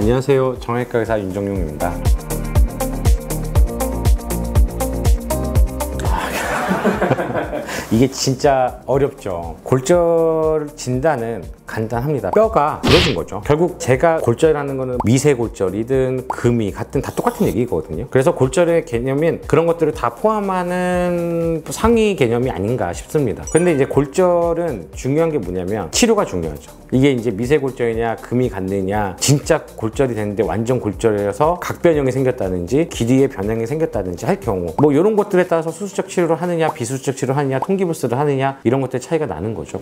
안녕하세요. 정형외과 의사 윤정용입니다. 이게 진짜 어렵죠. 골절 진단은 간단합니다. 뼈가 부러진 거죠. 결국 제가 골절이라는 거는 미세골절이든 금이 같은 다 똑같은 얘기거든요. 그래서 골절의 개념인 그런 것들을 다 포함하는 상위 개념이 아닌가 싶습니다. 근데 이제 골절은 중요한 게 뭐냐면 치료가 중요하죠. 이게 이제 미세골절이냐 금이 갔느냐, 진짜 골절이 됐는데 완전 골절이어서 각변형이 생겼다든지 길이의 변형이 생겼다든지 할 경우 뭐 이런 것들에 따라서 수술적 치료를 하느냐 비수술적 치료를 하느냐 통기부스를 하느냐 이런 것들의 차이가 나는 거죠.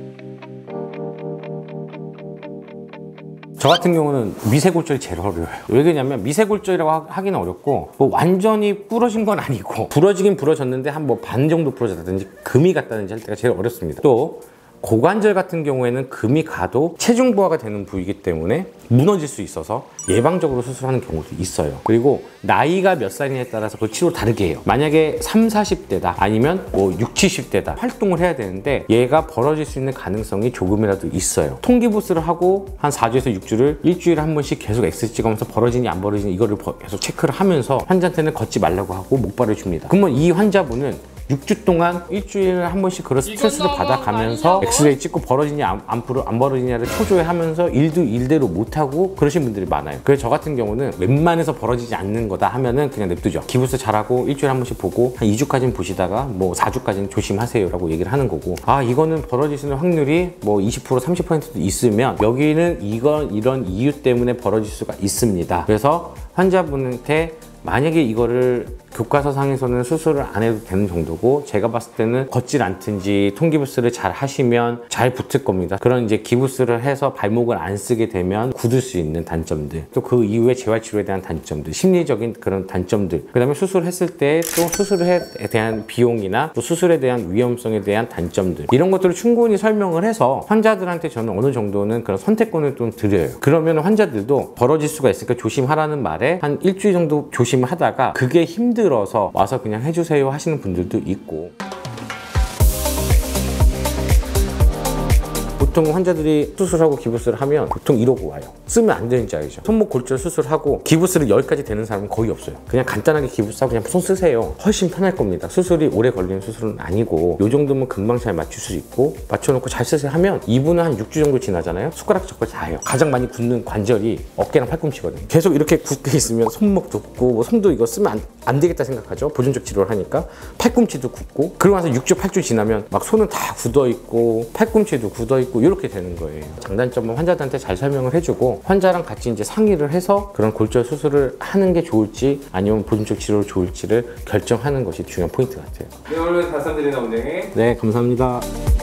저 같은 경우는 미세골절이 제일 어려워요. 왜 그러냐면 미세골절이라고 하기는 어렵고 뭐 완전히 부러진 건 아니고 부러지긴 부러졌는데 한 뭐 반 정도 부러졌다든지 금이 갔다든지 할 때가 제일 어렵습니다. 또 고관절 같은 경우에는 금이 가도 체중 부하가 되는 부위이기 때문에 무너질 수 있어서 예방적으로 수술하는 경우도 있어요. 그리고 나이가 몇 살이냐에 따라서 그 치료 다르게 해요. 만약에 30, 40대다 아니면 뭐 60, 70대다 활동을 해야 되는데 얘가 벌어질 수 있는 가능성이 조금이라도 있어요. 통기부스를 하고 한 4주에서 6주를 일주일에 한 번씩 계속 엑스 찍으면서 벌어지니 안 벌어지니 이거를 계속 체크를 하면서 환자한테는 걷지 말라고 하고 목발을 줍니다. 그러면 이 환자분은 6주 동안 일주일에 한 번씩 그런 스트레스를 받아가면서 엑스레이 찍고 벌어지냐 안 벌어지냐를 초조해하면서 일도 일대로 못하고 그러신 분들이 많아요. 그래서 저 같은 경우는 웬만해서 벌어지지 않는 거다 하면은 그냥 냅두죠. 기부스 잘하고 일주일에 한 번씩 보고 한 2주까지는 보시다가 뭐 4주까지는 조심하세요 라고 얘기를 하는 거고, 아 이거는 벌어질 수 있는 확률이 뭐 20% 30%도 있으면 여기는 이런 이유 때문에 벌어질 수가 있습니다. 그래서 환자분한테 만약에 이거를 교과서상에서는 수술을 안 해도 되는 정도고 제가 봤을 때는 걷질 않든지 통기부스를 잘 하시면 잘 붙을 겁니다. 그런 이제 기부스를 해서 발목을 안 쓰게 되면 굳을 수 있는 단점들, 또 그 이후에 재활치료에 대한 단점들, 심리적인 그런 단점들, 그 다음에 수술했을 때 또 수술에 대한 비용이나 또 수술에 대한 위험성에 대한 단점들, 이런 것들을 충분히 설명을 해서 환자들한테 저는 어느 정도는 그런 선택권을 좀 드려요. 그러면 환자들도 벌어질 수가 있으니까 조심하라는 말에 한 일주일 정도 조심을 하다가 그게 힘들어서 와서 그냥 해주세요 하시는 분들도 있고, 보통 환자들이 수술하고 기부스를 하면 보통 이러고 와요. 쓰면 안 되는지 알죠? 손목 골절 수술하고 기부스를 10가지 되는 사람은 거의 없어요. 그냥 간단하게 기부스하고 그냥 손 쓰세요. 훨씬 편할 겁니다. 수술이 오래 걸리는 수술은 아니고 이 정도면 금방 잘 맞출 수 있고 맞춰놓고 잘 쓰세요 하면 2분은 한 6주 정도 지나잖아요. 숟가락 젓고 다 해요. 가장 많이 굳는 관절이 어깨랑 팔꿈치거든요. 계속 이렇게 굳게 있으면 손목 좁고 뭐 손도 이거 쓰면 안 되겠다 생각하죠. 보존적 치료를 하니까 팔꿈치도 굳고, 그러고 나서 6주 8주 지나면 막 손은 다 굳어있고 팔꿈치도 굳어있고 이렇게 되는 거예요. 장단점은 환자들한테 잘 설명을 해주고 환자랑 같이 이제 상의를 해서 그런 골절 수술을 하는 게 좋을지 아니면 보존적 치료를 좋을지를 결정하는 것이 중요한 포인트 같아요. 네, 오늘 말씀드리는 원장님. 네, 감사합니다.